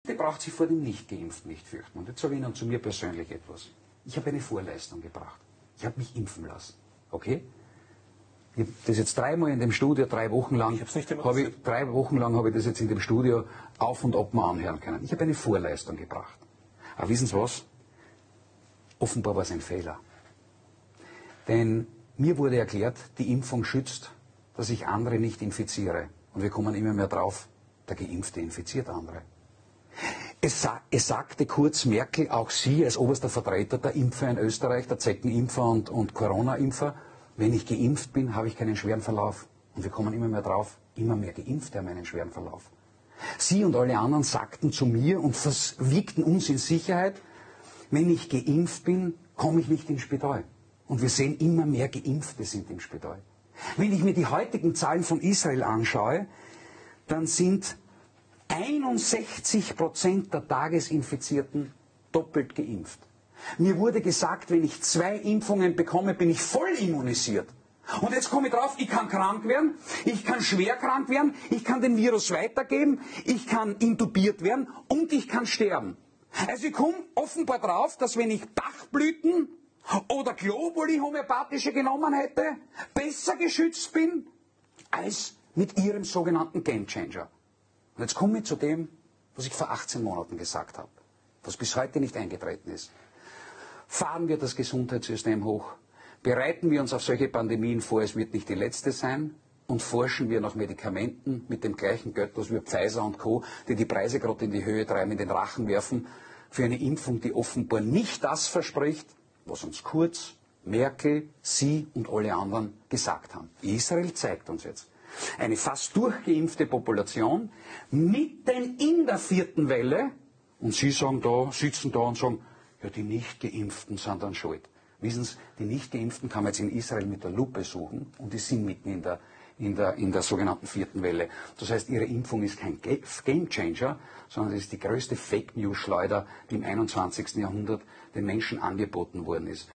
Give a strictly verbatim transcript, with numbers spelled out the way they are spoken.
Die braucht sich vor dem Nicht-Geimpften nicht fürchten. Und jetzt sage ich Ihnen zu mir persönlich etwas. Ich habe eine Vorleistung gebracht. Ich habe mich impfen lassen. Okay? Ich habe das jetzt dreimal in dem Studio, drei Wochen lang, ich nicht habe ich, drei Wochen lang habe ich das jetzt in dem Studio auf und ab mal anhören können. Ich habe eine Vorleistung gebracht. Aber wissen Sie was? Offenbar war es ein Fehler. Denn mir wurde erklärt, die Impfung schützt, dass ich andere nicht infiziere. Und wir kommen immer mehr drauf, der Geimpfte infiziert andere. Es, sa es sagte Kurz Merkel, auch sie als oberster Vertreter der Impfer in Österreich, der Zeckenimpfer und, und Corona-Impfer, wenn ich geimpft bin, habe ich keinen schweren Verlauf. Und wir kommen immer mehr drauf, immer mehr Geimpfte haben einen schweren Verlauf. Sie und alle anderen sagten zu mir und wiegten uns in Sicherheit, wenn ich geimpft bin, komme ich nicht ins Spital. Und wir sehen, immer mehr Geimpfte sind im Spital. Wenn ich mir die heutigen Zahlen von Israel anschaue, dann sind einundsechzig Prozent der Tagesinfizierten doppelt geimpft. Mir wurde gesagt, wenn ich zwei Impfungen bekomme, bin ich voll immunisiert. Und jetzt komme ich drauf, ich kann krank werden, ich kann schwer krank werden, ich kann den Virus weitergeben, ich kann intubiert werden und ich kann sterben. Also ich komme offenbar drauf, dass wenn ich Bachblüten oder Globuli homöopathische genommen hätte, besser geschützt bin als mit ihrem sogenannten Gamechanger. Und jetzt komme ich zu dem, was ich vor achtzehn Monaten gesagt habe, was bis heute nicht eingetreten ist. Fahren wir das Gesundheitssystem hoch, bereiten wir uns auf solche Pandemien vor, es wird nicht die letzte sein, und forschen wir nach Medikamenten mit dem gleichen Götters wie Pfizer und Co., die die Preise gerade in die Höhe treiben, in den Rachen werfen, für eine Impfung, die offenbar nicht das verspricht, was uns Kurz, Merkel, Sie und alle anderen gesagt haben. Israel zeigt uns jetzt eine fast durchgeimpfte Population, mitten in der vierten Welle, und Sie sagen da, sitzen da und sagen, ja, die Nicht-Geimpften sind dann schuld. Wissen Sie, die Nicht-Geimpften kann man jetzt in Israel mit der Lupe suchen und die sind mitten in der, in der, in der sogenannten vierten Welle. Das heißt, ihre Impfung ist kein Gamechanger, sondern es ist die größte Fake-News-Schleuder, die im einundzwanzigsten Jahrhundert den Menschen angeboten worden ist.